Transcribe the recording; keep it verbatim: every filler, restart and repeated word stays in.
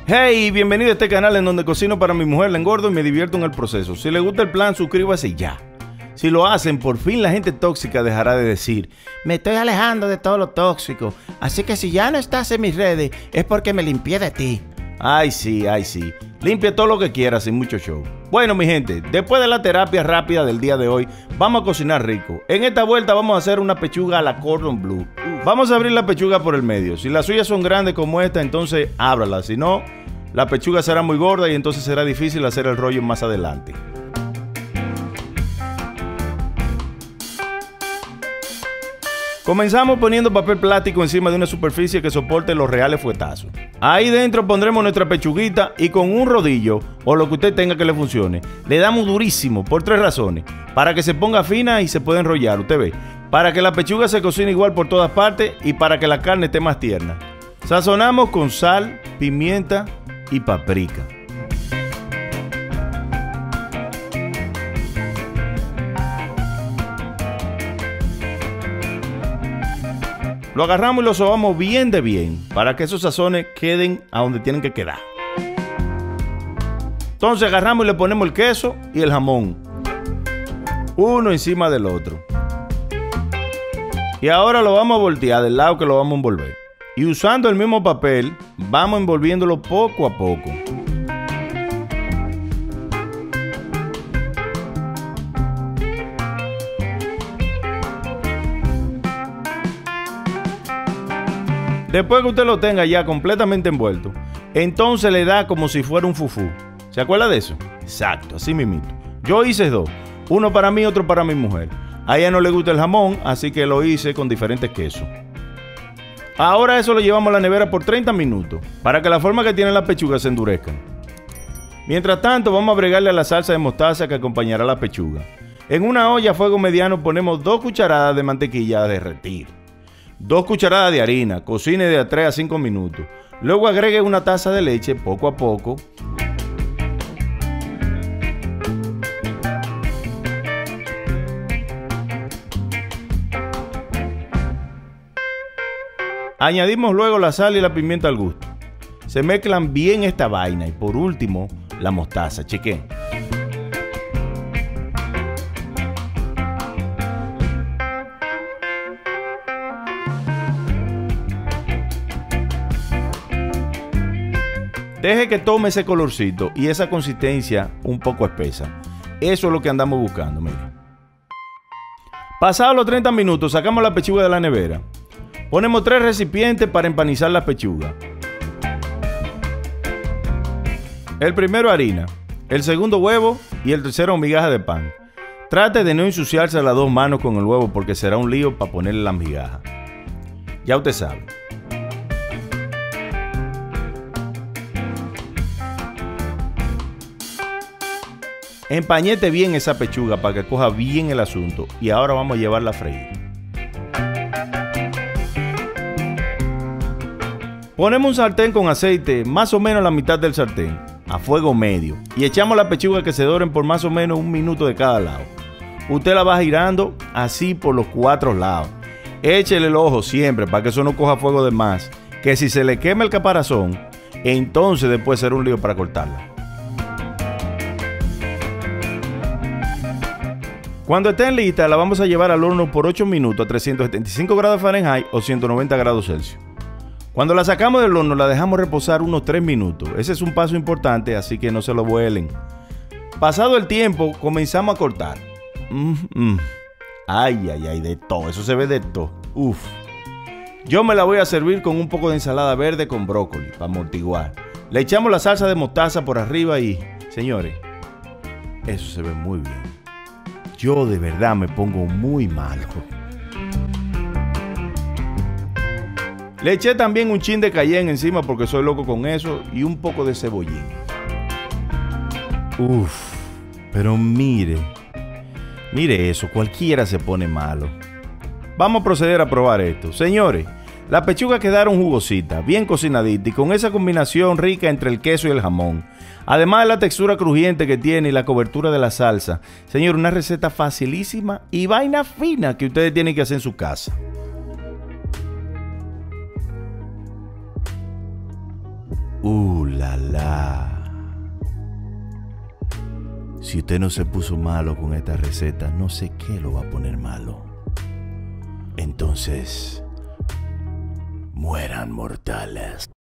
Hey, bienvenido a este canal en donde cocino para mi mujer, la engordo y me divierto en el proceso. Si le gusta el plan, suscríbase ya. Si lo hacen, por fin la gente tóxica dejará de decir: me estoy alejando de todo lo tóxico, así que si ya no estás en mis redes, es porque me limpié de ti. Ay sí, ay sí. Limpia todo lo que quieras sin mucho show. Bueno, mi gente, después de la terapia rápida del día de hoy, vamos a cocinar rico. En esta vuelta vamos a hacer una pechuga a la cordon bleu. Vamos a abrir la pechuga por el medio. Si las suyas son grandes como esta, entonces ábrala. Si no, la pechuga será muy gorda y entonces será difícil hacer el rollo más adelante. Comenzamos poniendo papel plástico encima de una superficie que soporte los reales fuetazos. Ahí dentro pondremos nuestra pechuguita y con un rodillo o lo que usted tenga que le funcione, le damos durísimo por tres razones: para que se ponga fina y se pueda enrollar, usted ve, para que la pechuga se cocine igual por todas partes y para que la carne esté más tierna. Sazonamos con sal, pimienta y paprika. Lo agarramos y lo sobamos bien de bien para que esos sazones queden a donde tienen que quedar. Entonces agarramos y le ponemos el queso y el jamón, uno encima del otro. Y ahora lo vamos a voltear del lado que lo vamos a envolver. Y usando el mismo papel, vamos envolviéndolo poco a poco. Después que usted lo tenga ya completamente envuelto, entonces le da como si fuera un fufú. ¿Se acuerda de eso? Exacto, así mismito. Yo hice dos, uno para mí, otro para mi mujer. A ella no le gusta el jamón, así que lo hice con diferentes quesos. Ahora eso lo llevamos a la nevera por treinta minutos, para que la forma que tiene la pechuga se endurezcan. Mientras tanto, vamos a agregarle a la salsa de mostaza que acompañará la pechuga. En una olla a fuego mediano ponemos dos cucharadas de mantequilla a derretir. Dos cucharadas de harina, cocine de tres a cinco minutos. Luego agregue una taza de leche poco a poco. Añadimos luego la sal y la pimienta al gusto. Se mezclan bien esta vaina y por último la mostaza, chequen. Deje que tome ese colorcito y esa consistencia un poco espesa. Eso es lo que andamos buscando, mire. Pasados los treinta minutos, sacamos la pechuga de la nevera. Ponemos tres recipientes para empanizar la pechuga. El primero harina, el segundo huevo y el tercero migaja de pan. Trate de no ensuciarse las dos manos con el huevo porque será un lío para ponerle las migajas. Ya usted sabe. Empañete bien esa pechuga para que coja bien el asunto. Y ahora vamos a llevarla a freír. Ponemos un sartén con aceite, más o menos la mitad del sartén, a fuego medio. Y echamos la pechuga que se doren por más o menos un minuto de cada lado. Usted la va girando así por los cuatro lados. Échele el ojo siempre para que eso no coja fuego de más. Que si se le quema el caparazón, entonces después será un lío para cortarla. Cuando estén listas, la vamos a llevar al horno por ocho minutos a trescientos setenta y cinco grados Fahrenheit o ciento noventa grados Celsius. Cuando la sacamos del horno, la dejamos reposar unos tres minutos. Ese es un paso importante, así que no se lo vuelen. Pasado el tiempo, comenzamos a cortar. Mm, mm. Ay, ay, ay, de todo. Eso se ve de todo. Uf. Yo me la voy a servir con un poco de ensalada verde con brócoli para amortiguar. Le echamos la salsa de mostaza por arriba y, señores, eso se ve muy bien. Yo de verdad me pongo muy malo. Le eché también un chin de cayenne encima porque soy loco con eso y un poco de cebollín. Uf, pero mire, mire eso, cualquiera se pone malo. Vamos a proceder a probar esto. Señores, las pechugas quedaron jugositas, bien cocinaditas y con esa combinación rica entre el queso y el jamón. Además de la textura crujiente que tiene y la cobertura de la salsa. Señor, una receta facilísima y vaina fina que ustedes tienen que hacer en su casa. Uh, la la la. Si usted no se puso malo con esta receta, no sé qué lo va a poner malo. Entonces, mueran mortales.